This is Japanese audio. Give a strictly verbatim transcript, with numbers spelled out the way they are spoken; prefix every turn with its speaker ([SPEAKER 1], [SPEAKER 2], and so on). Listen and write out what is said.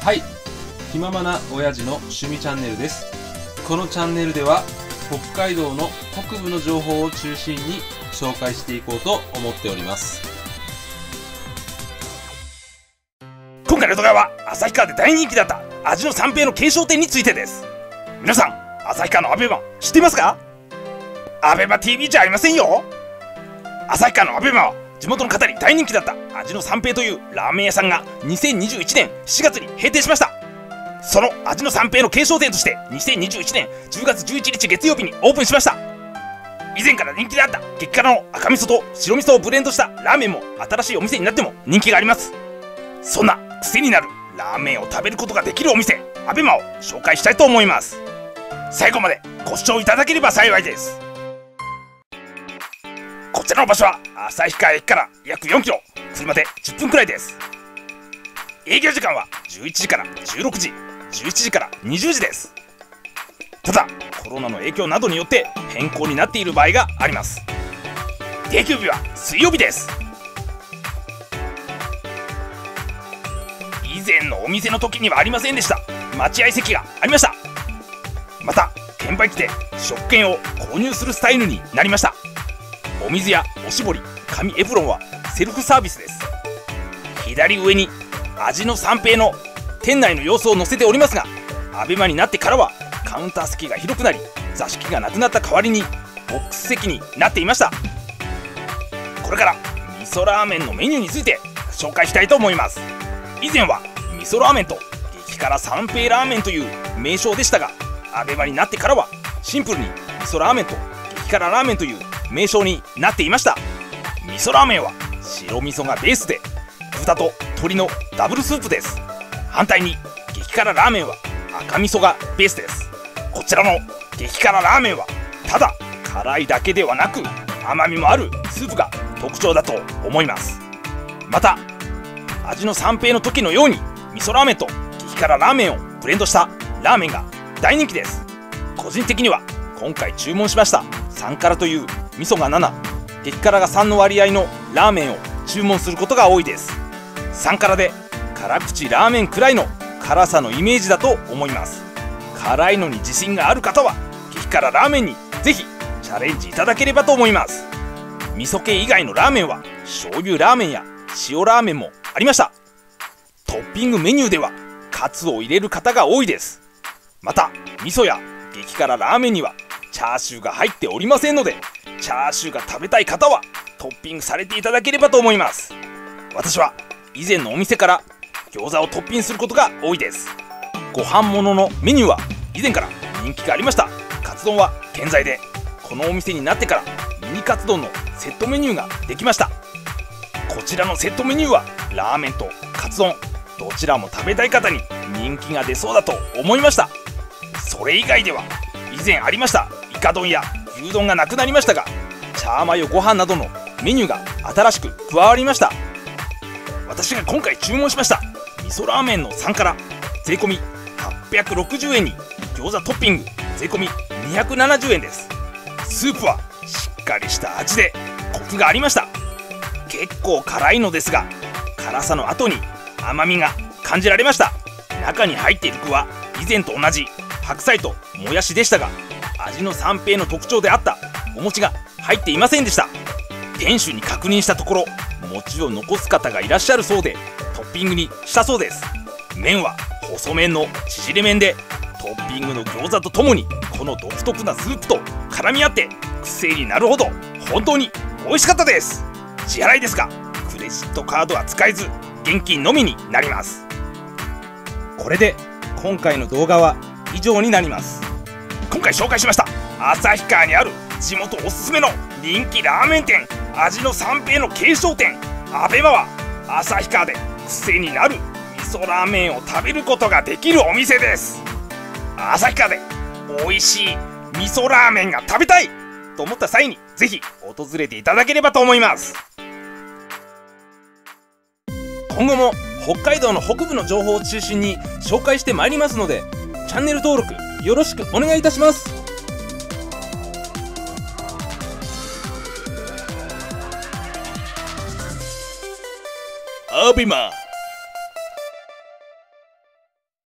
[SPEAKER 1] はい、気ままな親父の趣味チャンネルです。このチャンネルでは北海道の北部の情報を中心に紹介していこうと思っております。
[SPEAKER 2] 今回の動画は旭川で大人気だった味の三平の継承店についてです。皆さん、旭川のアベマ知っていますか？アベマ ティーブイ じゃありませんよ。旭川のアベマは地元の方に大人気だった味の三平というラーメン屋さんがにせんにじゅういちねんしがつに閉店しました。その味の三平の継承店としてにせんにじゅういちねんじゅうがつじゅういちにち月曜日にオープンしました。以前から人気であった激辛の赤味噌と白味噌をブレンドしたラーメンも新しいお店になっても人気があります。そんな癖になるラーメンを食べることができるお店アベマを紹介したいと思います。最後までご視聴いただければ幸いです。こちらの場所は旭川駅から約よんキロ、車でじゅっぷんくらいです。営業時間はじゅういちじからじゅうろくじ、じゅうしちじからにじゅうじです。ただコロナの影響などによって変更になっている場合があります。定休日は水曜日です。以前のお店の時にはありませんでした待合席がありました。また券売機で食券を購入するスタイルになりました。お水やおしぼり、紙エプロンはセルフサービスです。左上に味の三平の店内の様子を載せておりますが、アベマになってからはカウンター席が広くなり、座敷がなくなった代わりにボックス席になっていました。これから味噌ラーメンのメニューについて紹介したいと思います。以前は味噌ラーメンと激辛三平ラーメンという名称でしたが、アベマになってからはシンプルに味噌ラーメンと激辛ラーメンという名称になっていました。味噌ラーメンは白味噌がベースで豚と鶏のダブルスープです。反対に激辛ラーメンは赤味噌がベースです。こちらの激辛ラーメンはただ辛いだけではなく甘みもあるスープが特徴だと思います。また味の三平の時のように味噌ラーメンと激辛ラーメンをブレンドしたラーメンが大人気です。個人的には今回注文しましたさん辛という味噌がなな、激辛がさんの割合のラーメンを注文することが多いです。さん辛で辛口ラーメンくらいの辛さのイメージだと思います。辛いのに自信がある方は激辛ラーメンにぜひチャレンジいただければと思います。味噌系以外のラーメンは醤油ラーメンや塩ラーメンもありました。トッピングメニューではカツを入れる方が多いです。また味噌や激辛ラーメンにはチャーシューが入っておりませんので、チャーシューが食べたい方はトッピングされていただければと思います。私は以前のお店から餃子をトッピングすることが多いです。ご飯物のメニューは以前から人気がありましたカツ丼は健在で、このお店になってからミニカツ丼のセットメニューができました。こちらのセットメニューはラーメンとカツ丼どちらも食べたい方に人気が出そうだと思いました。それ以外では以前ありましたイカ丼や牛丼がなくなりましたが、チャーマヨご飯などのメニューが新しく加わりました。私が今回注文しました味噌ラーメンのさん辛税込みはっぴゃくろくじゅうえんに餃子トッピング税込みにひゃくななじゅうえんです。スープはしっかりした味でコクがありました。結構辛いのですが辛さの後に甘みが感じられました。中に入っている具は以前と同じ白菜ともやしでしたが、味の三平の特徴であったお餅が入っていませんでした。店主に確認したところ餅を残す方がいらっしゃるそうでトッピングにしたそうです。麺は細麺の縮れ麺でトッピングの餃子とともにこの独特なスープと絡み合って癖になるほど本当に美味しかったです。支払いですがクレジットカードは使えず現金のみになります。
[SPEAKER 1] これで今回の動画は以上になります。
[SPEAKER 2] 今回紹介しました旭川にある地元おすすめの人気ラーメン店味の三平の継承店アベマは旭川で癖になる味噌ラーメンを食べることができるお店です。旭川で美味しい味噌ラーメンが食べたいと思った際にぜひ訪れていただければと思います。
[SPEAKER 1] 今後も北海道の北部の情報を中心に紹介してまいりますので、チャンネル登録よろしくお願いいたします。
[SPEAKER 2] アベマ